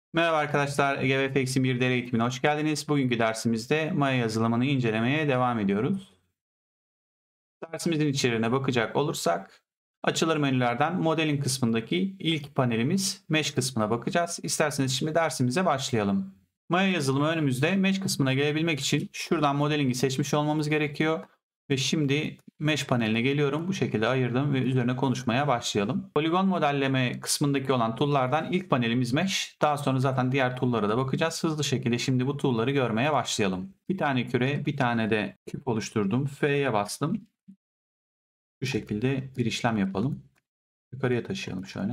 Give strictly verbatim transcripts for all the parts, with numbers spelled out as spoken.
Merhaba arkadaşlar, Ege ve Fex'in bir deri eğitimine hoş geldiniz. Bugünkü dersimizde Maya yazılımını incelemeye devam ediyoruz. Dersimizin içeriğine bakacak olursak, açılır menülerden modelin kısmındaki ilk panelimiz Mesh kısmına bakacağız. İsterseniz şimdi dersimize başlayalım. Maya yazılımı önümüzde. Mesh kısmına gelebilmek için şuradan modelingi seçmiş olmamız gerekiyor. Ve şimdi Mesh paneline geliyorum. Bu şekilde ayırdım ve üzerine konuşmaya başlayalım. Poligon modelleme kısmındaki olan tool'lardan ilk panelimiz Mesh. Daha sonra zaten diğer tool'lara da bakacağız. Hızlı şekilde şimdi bu tool'ları görmeye başlayalım. Bir tane küre, bir tane de küp oluşturdum. F'ye bastım. Bu şekilde bir işlem yapalım. Yukarıya taşıyalım şöyle.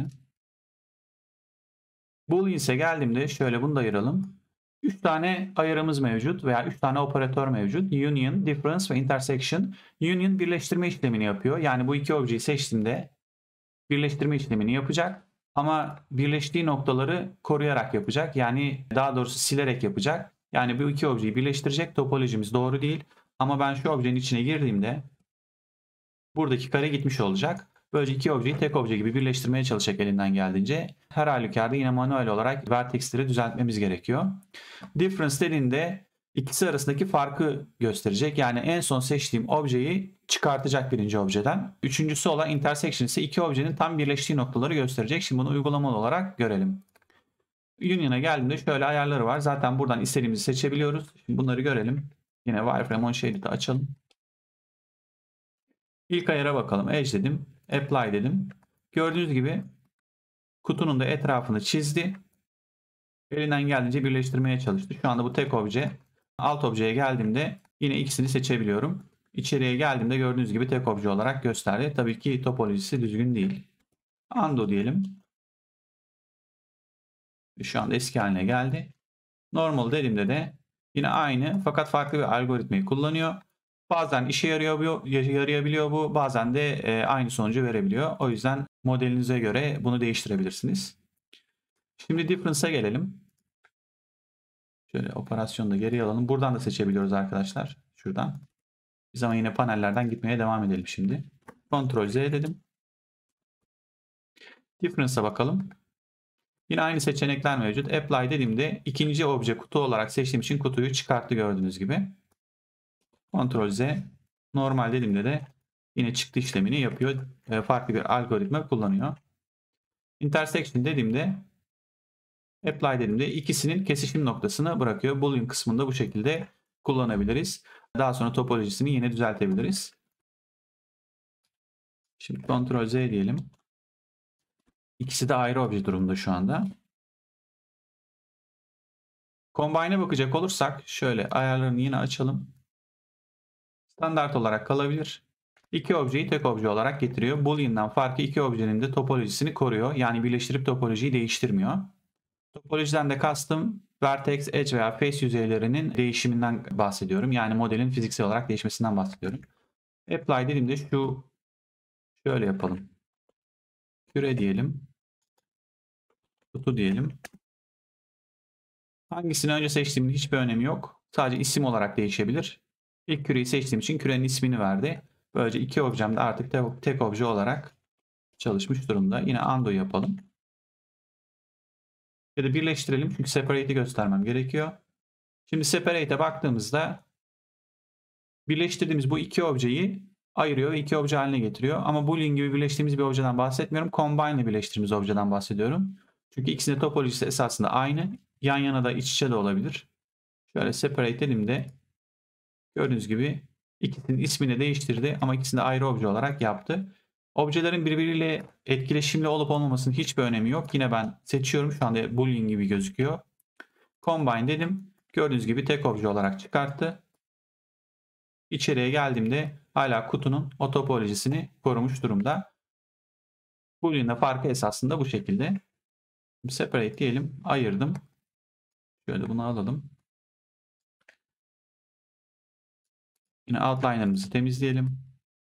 Booleans'e geldiğimde şöyle bunu da ayıralım. üç tane ayarımız mevcut veya üç tane operatör mevcut. Union, Difference ve Intersection. Union birleştirme işlemini yapıyor. Yani bu iki objeyi seçtiğimde birleştirme işlemini yapacak. Ama birleştiği noktaları koruyarak yapacak. Yani daha doğrusu silerek yapacak. Yani bu iki objeyi birleştirecek. Topolojimiz doğru değil. Ama ben şu objenin içine girdiğimde buradaki kare gitmiş olacak. Böylece iki objeyi tek obje gibi birleştirmeye çalışacak elinden geldiğince. Her halükarda yine manuel olarak vertexleri düzeltmemiz gerekiyor. Difference dediğinde ikisi arasındaki farkı gösterecek. Yani en son seçtiğim objeyi çıkartacak birinci objeden. Üçüncüsü olan intersection ise iki objenin tam birleştiği noktaları gösterecek. Şimdi bunu uygulamalı olarak görelim. Union'a geldiğimde şöyle ayarları var. Zaten buradan istediğimizi seçebiliyoruz. Şimdi bunları görelim. Yine wireframe on shaded'i açalım. İlk ayara bakalım. Edge dedim. Apply dedim. Gördüğünüz gibi kutunun da etrafını çizdi. Elinden geldiğince birleştirmeye çalıştı. Şu anda bu tek obje. Alt objeye geldiğimde yine ikisini seçebiliyorum. İçeriye geldiğimde gördüğünüz gibi tek obje olarak gösterdi. Tabii ki topolojisi düzgün değil. Undo diyelim. Şu anda eski haline geldi. Normal dediğimde de yine aynı fakat farklı bir algoritmayı kullanıyor. Bazen işe yarıyor, yarayabiliyor bu. Bazen de e, aynı sonucu verebiliyor. O yüzden modelinize göre bunu değiştirebilirsiniz. Şimdi Difference'a gelelim. Şöyle operasyonu da geriye alalım. Buradan da seçebiliyoruz arkadaşlar. Şuradan. Biz ama yine panellerden gitmeye devam edelim şimdi. Ctrl Z dedim. Difference'a bakalım. Yine aynı seçenekler mevcut. Apply dediğimde ikinci obje kutu olarak seçtiğim için kutuyu çıkarttı gördüğünüz gibi. Ctrl Z. Normal dediğimde de yine çıktı işlemini yapıyor. Farklı bir algoritma kullanıyor. Intersection dediğimde Apply dediğimde ikisinin kesişim noktasını bırakıyor. Boolean kısmında bu şekilde kullanabiliriz. Daha sonra topolojisini yine düzeltebiliriz. Şimdi Ctrl Z diyelim. İkisi de ayrı obje durumda şu anda. Combine'e bakacak olursak şöyle ayarlarını yine açalım. Standart olarak kalabilir. İki objeyi tek obje olarak getiriyor. Boolean'dan farkı iki objenin de topolojisini koruyor. Yani birleştirip topolojiyi değiştirmiyor. Topolojiden de kastım vertex, edge veya face yüzeylerinin değişiminden bahsediyorum. Yani modelin fiziksel olarak değişmesinden bahsediyorum. Apply dediğimde şu şöyle yapalım. Küre diyelim. Kutu diyelim. Hangisini önce seçtiğimin hiçbir önemi yok. Sadece isim olarak değişebilir. İlk küreyi seçtiğim için kürenin ismini verdi. Böylece iki objem de artık tek, tek obje olarak çalışmış durumda. Yine undo yapalım. Ya da birleştirelim çünkü separate'i göstermem gerekiyor. Şimdi separate'e baktığımızda birleştirdiğimiz bu iki objeyi ayırıyor ve iki obje haline getiriyor. Ama boolean gibi birleştirdiğimiz bir objeden bahsetmiyorum. Combine ile birleştirdiğimiz objeden bahsediyorum. Çünkü ikisinin topolojisi esasında aynı. Yan yana da iç içe de olabilir. Şöyle separate dediğimde gördüğünüz gibi ikisinin ismini değiştirdi ama ikisini de ayrı obje olarak yaptı. Objelerin birbiriyle etkileşimli olup olmamasının hiçbir önemi yok. Yine ben seçiyorum. Şu anda boolean gibi gözüküyor. Combine dedim. Gördüğünüz gibi tek obje olarak çıkarttı. İçeriye geldiğimde hala kutunun o topolojisini korumuş durumda. Boolean'da farkı esasında bu şekilde. Separate diyelim. Ayırdım. Şöyle bunu alalım. Yine outliner'ımızı temizleyelim.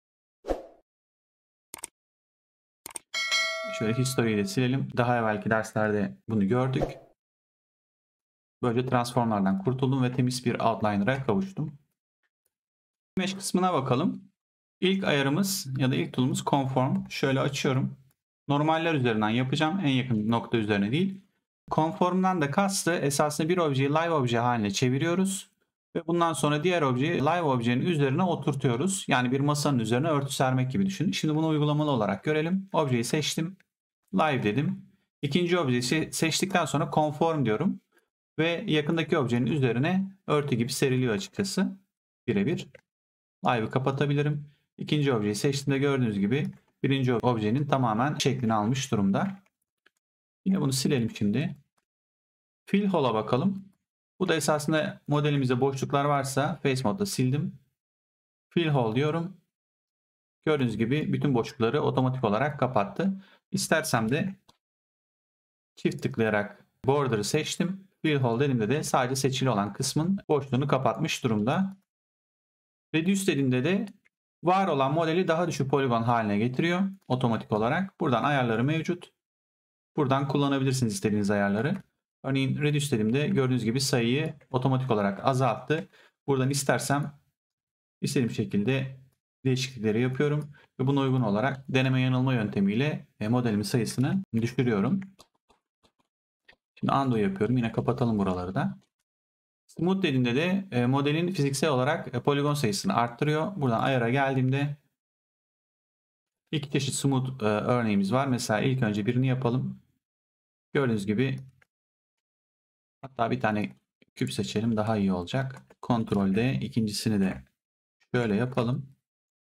Şöyle history'yi de silelim. Daha evvelki derslerde bunu gördük. Böylece transformlardan kurtuldum ve temiz bir outliner'a kavuştum. Mesh kısmına bakalım. İlk ayarımız ya da ilk tool'umuz conform. Şöyle açıyorum. Normaller üzerinden yapacağım. En yakın nokta üzerine değil. Conform'dan da kastı esasında bir objeyi live obje haline çeviriyoruz. Ve bundan sonra diğer objeyi live objenin üzerine oturtuyoruz. Yani bir masanın üzerine örtü sermek gibi düşünün. Şimdi bunu uygulamalı olarak görelim. Objeyi seçtim. Live dedim. İkinci objeyi seçtikten sonra conform diyorum. Ve yakındaki objenin üzerine örtü gibi seriliyor açıkçası. Birebir. Live'ı kapatabilirim. İkinci objeyi seçtiğimde gördüğünüz gibi birinci objenin tamamen şeklini almış durumda. Yine bunu silelim şimdi. Fill Hole'a bakalım. Bu da esasında modelimizde boşluklar varsa Face Mode'da sildim. Fill Hole diyorum. Gördüğünüz gibi bütün boşlukları otomatik olarak kapattı. İstersem de çift tıklayarak Border'ı seçtim. Fill Hole dediğimde de sadece seçili olan kısmın boşluğunu kapatmış durumda. Reduce dediğimde de var olan modeli daha düşük poligon haline getiriyor otomatik olarak. Buradan ayarları mevcut. Buradan kullanabilirsiniz istediğiniz ayarları. Örneğin Reduce dediğimde gördüğünüz gibi sayıyı otomatik olarak azalttı. Buradan istersem istediğim şekilde değişiklikleri yapıyorum. Ve buna uygun olarak deneme yanılma yöntemiyle modelimin sayısını düşürüyorum. Şimdi undo yapıyorum. Yine kapatalım buraları da. Smooth dediğimde de modelin fiziksel olarak poligon sayısını arttırıyor. Buradan ayara geldiğimde iki çeşit smooth örneğimiz var. Mesela ilk önce birini yapalım. Gördüğünüz gibi hatta bir tane küp seçelim, daha iyi olacak. Ctrl D, ikincisini de şöyle yapalım.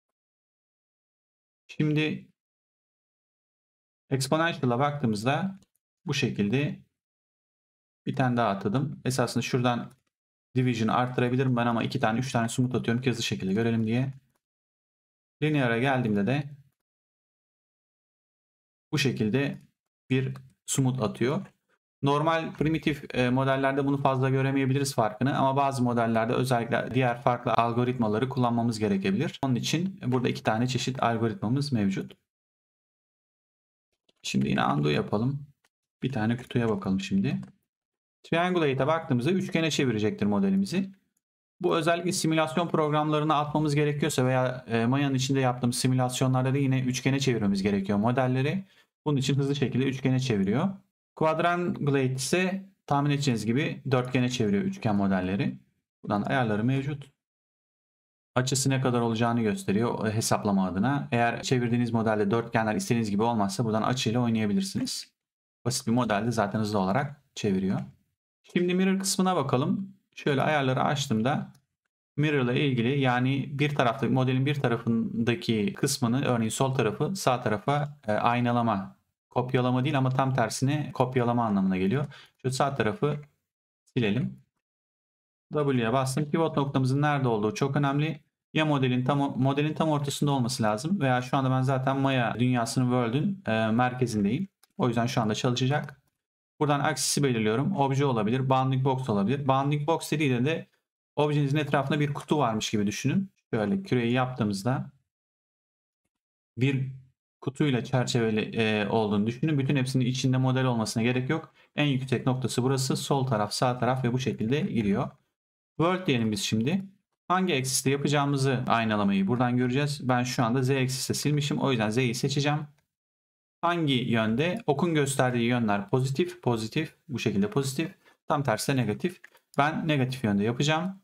Şimdi Exponential'a baktığımızda bu şekilde bir tane daha atadım. Esasında şuradan Division'ı arttırabilirim ben ama iki tane üç tane smooth atıyorum ki hızlı şekilde görelim diye. Linear'a geldiğimde de bu şekilde bir smooth atıyor. Normal primitif modellerde bunu fazla göremeyebiliriz farkını ama bazı modellerde özellikle diğer farklı algoritmaları kullanmamız gerekebilir. Onun için burada iki tane çeşit algoritmamız mevcut. Şimdi yine undo yapalım. Bir tane kutuya bakalım şimdi. Triangulate'e baktığımızda üçgene çevirecektir modelimizi. Bu özellikle simülasyon programlarına atmamız gerekiyorsa veya Maya'nın içinde yaptığımız simülasyonlarda da yine üçgene çevirmemiz gerekiyor modelleri. Bunun için hızlı şekilde üçgene çeviriyor. Quadrangulate ise tahmin edeceğiniz gibi dörtgene çeviriyor üçgen modelleri. Buradan ayarları mevcut. Açısı ne kadar olacağını gösteriyor hesaplama adına. Eğer çevirdiğiniz modelde dörtgenler istediğiniz gibi olmazsa buradan açıyla oynayabilirsiniz. Basit bir modelde zaten hızlı olarak çeviriyor. Şimdi mirror kısmına bakalım. Şöyle ayarları açtığımda mirror ile ilgili yani bir taraftaki modelin bir tarafındaki kısmını örneğin sol tarafı sağ tarafa e, aynalama, kopyalama değil ama tam tersine kopyalama anlamına geliyor. Şu sağ tarafı silelim. W'ye bastım. Pivot noktamızın nerede olduğu çok önemli. Ya modelin tam modelin tam ortasında olması lazım veya şu anda ben zaten Maya dünyasının World'ün e, merkezindeyim. O yüzden şu anda çalışacak. Buradan aksisi belirliyorum. Obje olabilir, bounding box olabilir. Bounding box dediğinde de objenizin etrafında bir kutu varmış gibi düşünün. Şöyle küreyi yaptığımızda bir kutuyla çerçeveli e, olduğunu düşünün. Bütün hepsinin içinde model olmasına gerek yok. En yüksek noktası burası. Sol taraf, sağ taraf ve bu şekilde giriyor. World diyelim biz şimdi. Hangi eksiste yapacağımızı aynalamayı buradan göreceğiz. Ben şu anda Z eksiste silmişim. O yüzden Z'yi seçeceğim. Hangi yönde? Okun gösterdiği yönler pozitif, pozitif. Bu şekilde pozitif. Tam tersi de negatif. Ben negatif yönde yapacağım.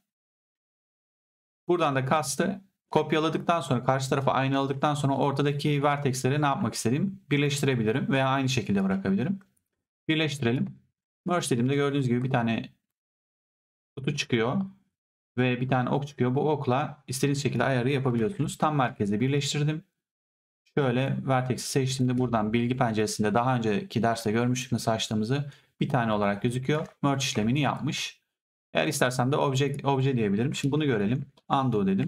Buradan da kastı kopyaladıktan sonra karşı tarafa aynaladıktan sonra ortadaki vertexleri ne yapmak istediğim birleştirebilirim veya aynı şekilde bırakabilirim. Birleştirelim. Merge dediğimde gördüğünüz gibi bir tane kutu çıkıyor ve bir tane ok çıkıyor. Bu okla istediğiniz şekilde ayarı yapabiliyorsunuz. Tam merkezde birleştirdim. Şöyle vertex'i seçtiğimde buradan bilgi penceresinde daha önceki derste görmüştük nasıl açtığımızı bir tane olarak gözüküyor. Merge işlemini yapmış. Eğer istersem de obje, obje diyebilirim. Şimdi bunu görelim. Undo dedim.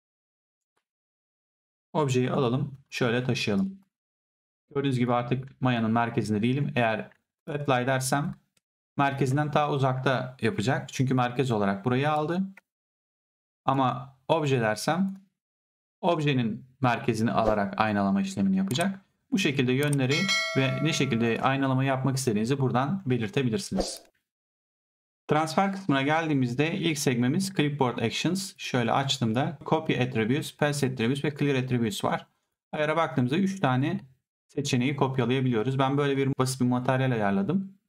Objeyi alalım. Şöyle taşıyalım. Gördüğünüz gibi artık Maya'nın merkezinde değilim. Eğer apply dersem merkezinden daha uzakta yapacak. Çünkü merkez olarak burayı aldı. Ama obje dersem objenin merkezini alarak aynalama işlemini yapacak. Bu şekilde yönleri ve ne şekilde aynalama yapmak istediğinizi buradan belirtebilirsiniz. Transfer kısmına geldiğimizde ilk segmemiz Clipboard Actions. Şöyle açtığımda Copy Attributes, Paste Attributes ve Clear Attributes var. Ayara baktığımızda üç tane seçeneği kopyalayabiliyoruz. Ben böyle bir basit bir materyal ayarladım.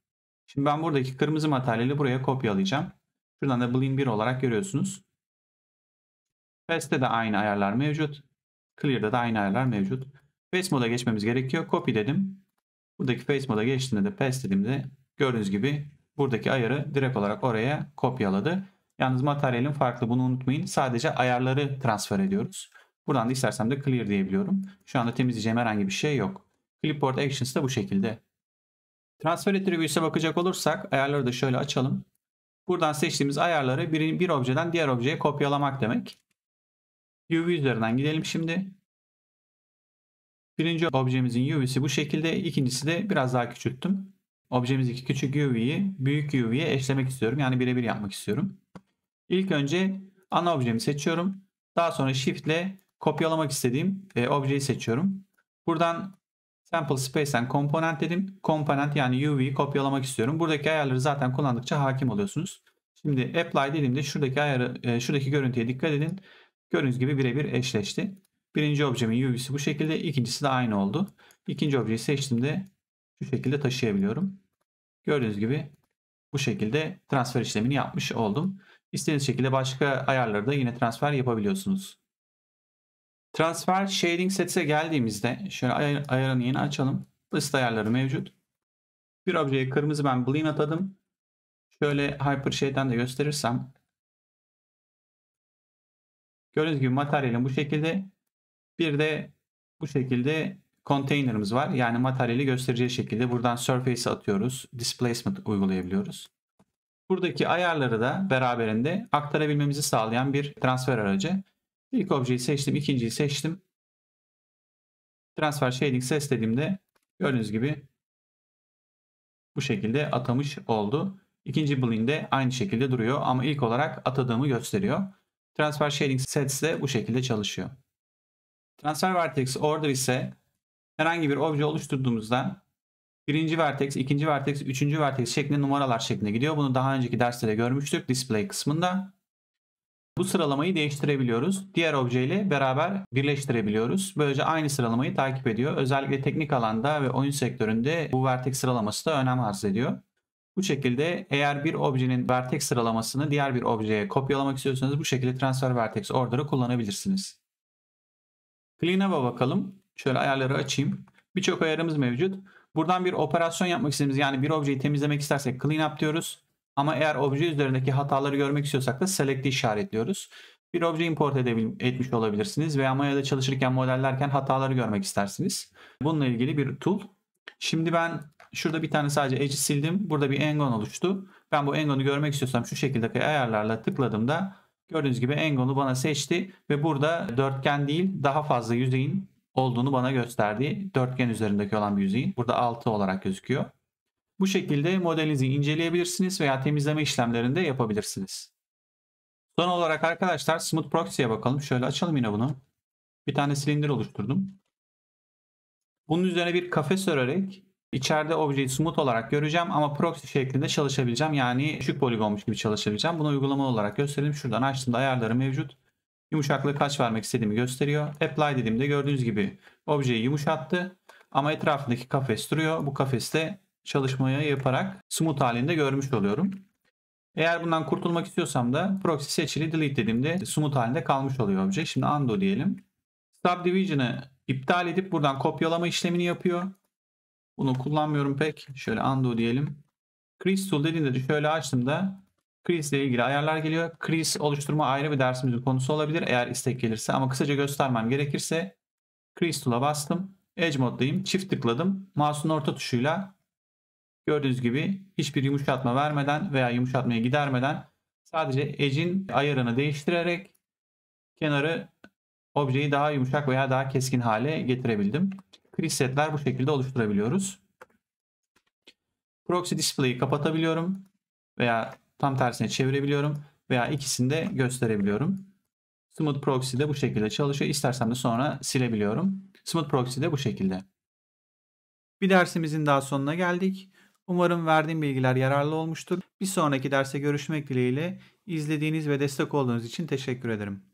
Şimdi ben buradaki kırmızı materyali buraya kopyalayacağım. Şuradan da Blend bir olarak görüyorsunuz. Paste'te de aynı ayarlar mevcut. Clear'da da aynı ayarlar mevcut. Face moda geçmemiz gerekiyor. Copy dedim. Buradaki Face moda geçtiğinde de Paste dediğimde gördüğünüz gibi buradaki ayarı direkt olarak oraya kopyaladı. Yalnız materyalin farklı, bunu unutmayın. Sadece ayarları transfer ediyoruz. Buradan da istersem de Clear diyebiliyorum. Şu anda temizleyeceğim herhangi bir şey yok. Clipboard Actions da bu şekilde. Transfer Attributes'e bakacak olursak ayarları da şöyle açalım. Buradan seçtiğimiz ayarları bir, bir objeden diğer objeye kopyalamak demek. U V üzerinden gidelim şimdi. Birinci objemizin U V'si bu şekilde. İkincisi de biraz daha küçülttüm. Objemizdeki küçük U V'yi büyük U V'ye eşlemek istiyorum. Yani birebir yapmak istiyorum. İlk önce ana objemi seçiyorum. Daha sonra Shift ile kopyalamak istediğim e, objeyi seçiyorum. Buradan Sample Space and Component dedim. Component yani U V'yi kopyalamak istiyorum. Buradaki ayarları zaten kullandıkça hakim oluyorsunuz. Şimdi Apply dediğimde şuradaki ayarı, e, şuradaki görüntüye dikkat edin. Gördüğünüz gibi birebir eşleşti. Birinci objemin U V'si bu şekilde. İkincisi de aynı oldu. İkinci objeyi seçtiğimde şu şekilde taşıyabiliyorum. Gördüğünüz gibi bu şekilde transfer işlemini yapmış oldum. İstediğiniz şekilde başka ayarları da yine transfer yapabiliyorsunuz. Transfer Shading Sets'e geldiğimizde şöyle ayar, ayarını yeni açalım. Basit ayarları mevcut. Bir objeye kırmızı ben Blend atadım. Şöyle Hyper Shade'den de gösterirsem. Gördüğünüz gibi materyalin bu şekilde. Bir de bu şekilde container'ımız var. Yani materyali göstereceği şekilde buradan Surface'e atıyoruz. Displacement uygulayabiliyoruz. Buradaki ayarları da beraberinde aktarabilmemizi sağlayan bir transfer aracı. İlk objeyi seçtim, ikinciyi seçtim. Transfer Shading Sets dediğimde gördüğünüz gibi bu şekilde atamış oldu. İkinci Blend de aynı şekilde duruyor ama ilk olarak atadığımı gösteriyor. Transfer Shading Sets de bu şekilde çalışıyor. Transfer Vertex Order ise herhangi bir obje oluşturduğumuzda birinci vertex, ikinci vertex, üçüncü vertex şeklinde numaralar şeklinde gidiyor. Bunu daha önceki derste görmüştük display kısmında. Bu sıralamayı değiştirebiliyoruz. Diğer objeyle beraber birleştirebiliyoruz. Böylece aynı sıralamayı takip ediyor. Özellikle teknik alanda ve oyun sektöründe bu vertex sıralaması da önem arz ediyor. Bu şekilde eğer bir objenin vertex sıralamasını diğer bir objeye kopyalamak istiyorsanız bu şekilde transfer vertex order'ı kullanabilirsiniz. Cleanup'a bakalım. Şöyle ayarları açayım. Birçok ayarımız mevcut. Buradan bir operasyon yapmak istediğimiz, yani bir objeyi temizlemek istersek cleanup diyoruz. Ama eğer obje üzerindeki hataları görmek istiyorsak da select'i işaretliyoruz. Bir obje import etmiş olabilirsiniz veya Maya'da çalışırken modellerken hataları görmek istersiniz. Bununla ilgili bir tool. Şimdi ben şurada bir tane sadece edge'i sildim. Burada bir engon oluştu. Ben bu engonu görmek istiyorsam şu şekildeki ayarlarla tıkladığımda gördüğünüz gibi engonu bana seçti ve burada dörtgen değil daha fazla yüzeyin olduğunu bana gösterdi. Dörtgen üzerindeki olan bir yüzeyin. Burada altı olarak gözüküyor. Bu şekilde modelinizi inceleyebilirsiniz veya temizleme işlemlerinde yapabilirsiniz. Son olarak arkadaşlar Smooth Proxy'ye bakalım. Şöyle açalım yine bunu. Bir tane silindir oluşturdum. Bunun üzerine bir kafes örerek içeride objeyi smooth olarak göreceğim ama proxy şeklinde çalışabileceğim. Yani düşük poligonmuş gibi çalışabileceğim. Bunu uygulama olarak göstereyim. Şuradan açtığımda ayarları mevcut. Yumuşaklığı kaç vermek istediğimi gösteriyor. Apply dediğimde gördüğünüz gibi objeyi yumuşattı. Ama etrafındaki kafes duruyor. Bu kafeste çalışmayı yaparak smooth halinde görmüş oluyorum. Eğer bundan kurtulmak istiyorsam da proxy seçili delete dediğimde smooth halinde kalmış oluyor obje. Şimdi undo diyelim. Subdivision'ı iptal edip buradan kopyalama işlemini yapıyor. Bunu kullanmıyorum pek. Şöyle undo diyelim. Crease tool dediğimde de şöyle açtığımda crease ile ilgili ayarlar geliyor. Crease oluşturma ayrı bir dersimizin konusu olabilir eğer istek gelirse, ama kısaca göstermem gerekirse crease tool'a bastım. Edge moddayım. Çift tıkladım. Mouse'un orta tuşuyla gördüğünüz gibi hiçbir yumuşatma vermeden veya yumuşatmayı gidermeden sadece edge'in ayarını değiştirerek kenarı, objeyi daha yumuşak veya daha keskin hale getirebildim. Presetler bu şekilde oluşturabiliyoruz. Proxy display'i kapatabiliyorum veya tam tersine çevirebiliyorum veya ikisini de gösterebiliyorum. Smooth Proxy de bu şekilde çalışıyor. İstersem de sonra silebiliyorum. Smooth Proxy de bu şekilde. Bir dersimizin daha sonuna geldik. Umarım verdiğim bilgiler yararlı olmuştur. Bir sonraki derste görüşmek dileğiyle. İzlediğiniz ve destek olduğunuz için teşekkür ederim.